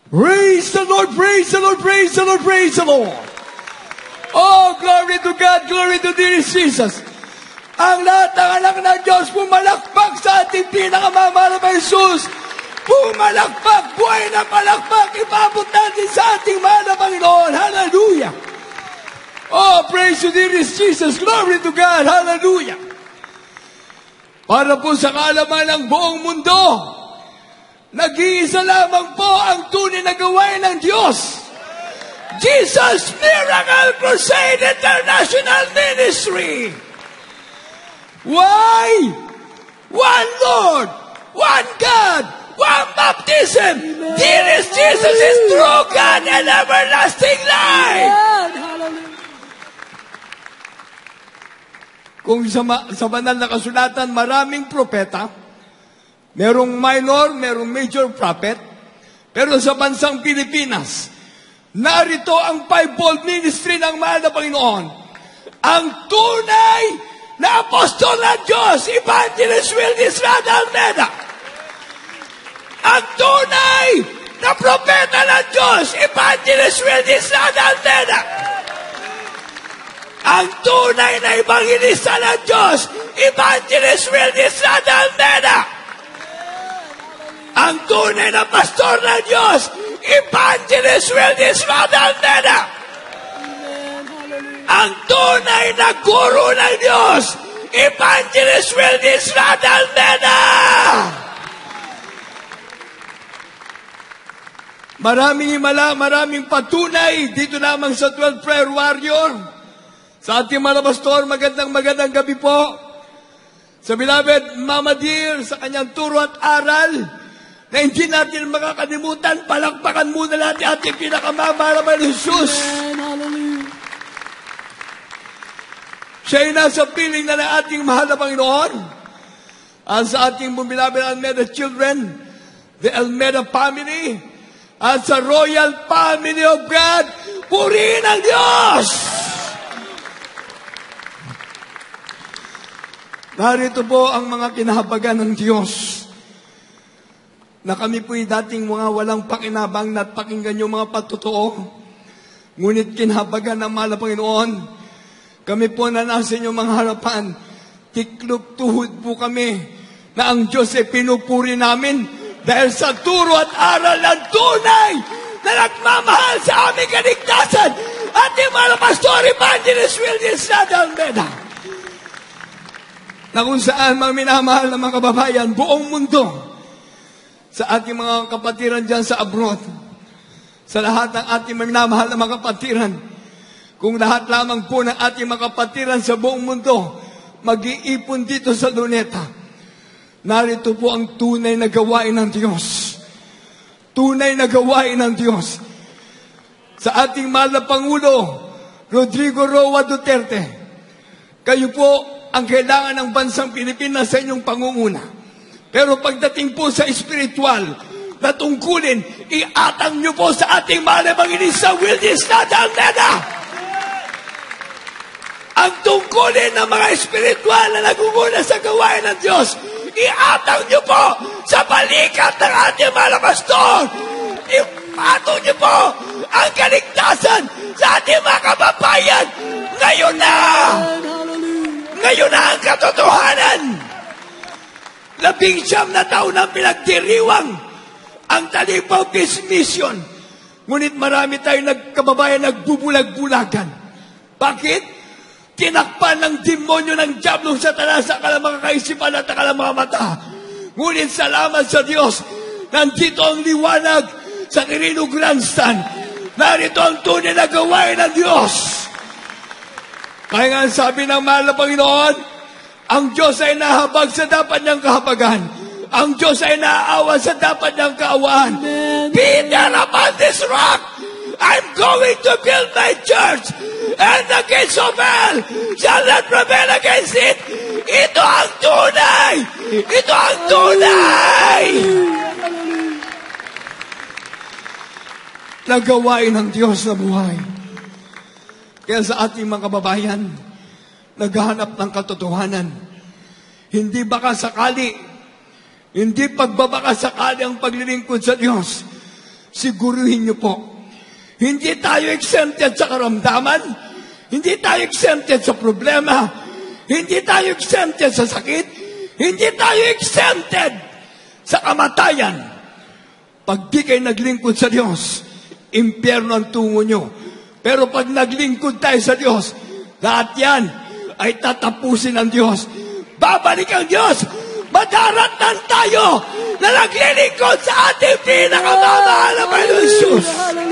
Praise the Lord, praise the Lord, praise the Lord, praise the Lord. Oh, glory to God, glory to dearest Jesus. Ang lahat ng anak ng Diyos, pumalakpak sa ating pinakamamahal na Jesus. Pumalakpak, buhay na palakpak, ipabot natin sa ating mahal na Panginoon. Hallelujah. Oh, praise to dearest Jesus, glory to God, hallelujah. Para po sa kaalaman ng buong mundo, nag-iisa lamang po ang tunay na gawain ng Diyos. Jesus Miracle Crusade International Ministry. Why? One Lord, one God, one baptism. Dearest Jesus is true God and everlasting life. Kung sa banal na kasulatan, maraming propeta, merong minor, merong major prophet, pero sa bansang Pilipinas, narito ang fivefold ministry ng mahal na Panginoon. Ang tunay na apostol ng Diyos, Evangelist Wildis Rada Almeda. Ang tunay na propeta ng Diyos, Evangelist Wildis Rada Almeda. Ang tunay na evangelista ng Diyos, Evangelist Wildis Rada Almeda. Ang tunay na pastor ng Diyos, Evangelist Wildis Rada Almeda. Ang tunay na guru ng Diyos, Evangelist Wildis Rada Almeda. Maraming patunay dito lamang sa 12 Prayer Warrior. Sa ating mga pastor, magandang gabi po. Sa beloved Mama Dear, sa kanyang turo at aral, na hindi natin makakalimutan, palakpakan muna natin ating pinakamamahal na Jesus. Siya ay nasa piling na ng ating mahal na Panginoon. At sa ating beloved Almeda children, the Almeda family, at sa royal family of God, purihin ang Diyos! Narito po ang mga kinahabagan ng Diyos na kami po'y dating mga walang pakinabang na pakinggan yung mga patotoo. Ngunit kinahabagan ng mahal na Panginoon, kami po na nasa inyong mga harapan, tiklop tuhod po kami na ang Diyos ay pinupuri namin dahil sa turo at aral ng tunay na nagmamahal sa aming kaligtasan. Ating mahal na Pastor Evangelist Wildis Rada Almeda. Na kung saan mga minamahal na mga kababayan, buong mundo, sa ating mga kapatiran dyan sa abroad, sa lahat ng ating minamahal na mga kapatiran, kung lahat lamang po ng ating mga kapatiran sa buong mundo, mag-iipon dito sa luneta, narito po ang tunay na gawain ng Diyos. Tunay na gawain ng Diyos. Sa ating mahal na Pangulo, Rodrigo Roa Duterte, kayo po ang kailangan ng bansang Pilipinas sa inyong pangunguna. Pero pagdating po sa espiritual na tungkulin, iatang nyo po sa ating mahal na Evangelista Wildis Rada Almeda. Ang tungkulin ng mga espiritual na naguguna sa gawain ng Diyos, iatang nyo po sa balikat ng ating mahal na pastor. Ipatong nyo po ang kaligtasan sa ating mga kababayan. Ngayon na! Ngayon na ang katotohanan. 19 na taon na pinagdiriwang ang Talipaw Peace Mission. Ngunit marami tayong nagkababayan nagbubulag-bulagan. Bakit? Tinakpan ng demonyo ng diablo sa talas sa kalang mga kaisipan at kalang mga mata. Ngunit salamat sa Diyos, nandito ang liwanag sa Quirino Grandstand. Narito ang tunay na gawain ng Diyos. Kaya nga sabi ng mahal na Panginoon, ang Diyos ay nahabag sa dapat niyang kahabagan. Ang Diyos ay naaawa sa dapat niyang kaawaan. Peter, upon this rock, I'm going to build my church, and the gates of hell shall not prevail against it. Ito ang tunay! Ito ang tunay! Nagawain ng Diyos na buhay. Kaya sa ating mga kababayan, naghahanap ng katotohanan. Hindi baka sakali, hindi pagbabaka sakali ang paglilingkod sa Diyos. siguruhin niyo po, hindi tayo exempted sa karamdaman, hindi tayo exempted sa problema, hindi tayo exempted sa sakit, hindi tayo exempted sa kamatayan. Pag di kayo naglingkod sa Diyos, impyerno ang tungo nyo. Pero pag naglingkod tayo sa Diyos, lahat yan ay tatapusin ng Diyos. Babalik ang Diyos. Madaratan tayo na naglilingkod sa ating pinakamamahal na Panginoon Jesus.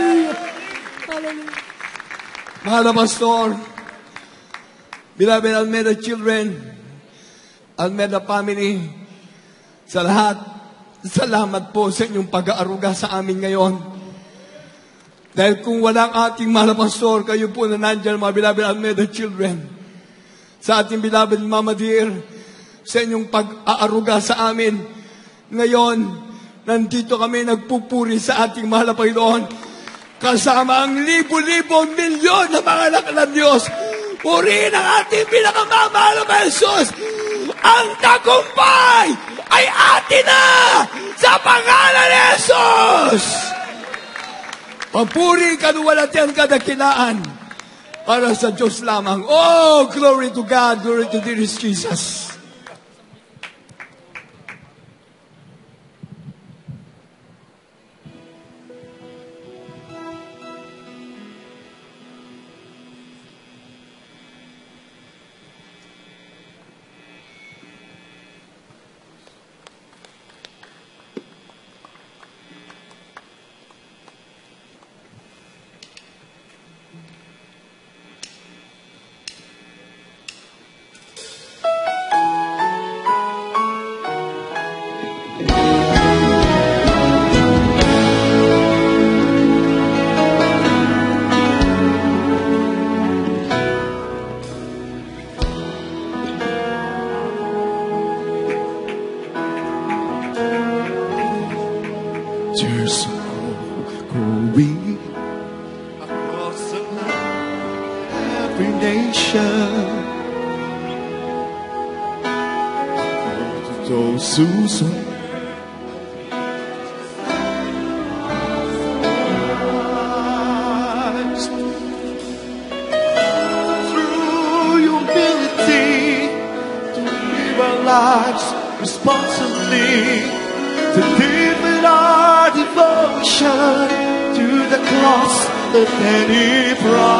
Mahal na pastor, beloved Almeda children, Almeda family, sa lahat, salamat po sa inyong pag-aaruga sa amin ngayon. Dahil kung walang ating mahal na pastor, kayo po na nandiyan, mga beloved Almeda children, sa ating beloved Mama Dear, sa inyong pag-aaruga sa amin, ngayon, nandito kami nagpupuri sa ating mahal na Panginoon, kasama ang libo-libo, milyon na mga anak ng Diyos. Purihin ang ating pinakamamahal na Jesus. Ang tagumpay ay atin na sa pangalan ni Jesus. Papuri, kanuwalatian, kadakilaan para sa Diyos lamang. Oh, glory to God, glory to dearest Jesus. Through humility, to live our lives responsibly, to live in our devotion to the cross that any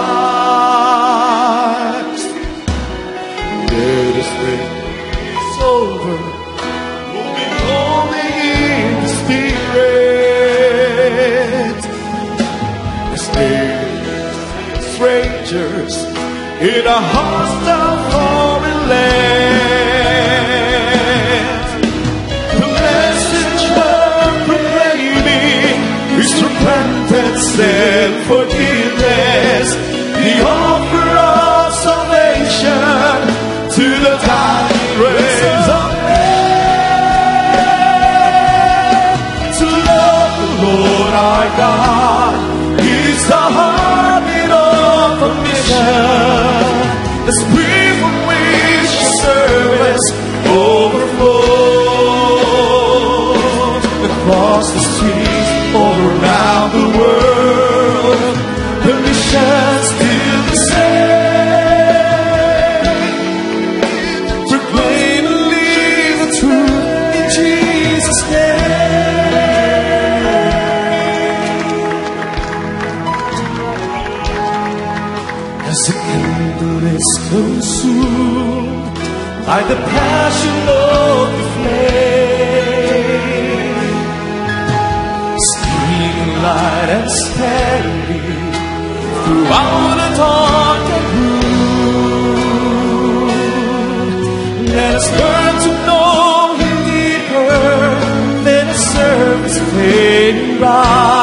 price. Let us make this over, moving only in the Spirit. Let's live strangers in a hostile foreign land. The message we're proclaiming is repentance and forgiveness, the offer of salvation to the dying race of man. To love the Lord our God is the heartbeat of a mission, the spring from which service overflows across the streets all around the world. The mission's still the same. Proclaim and live the truth in Jesus' name. As the candle is consumed by the passion of the flame, streaming light and steady throughout a darkened room. Let us learn to know Him deeper. Let us serve His fading light.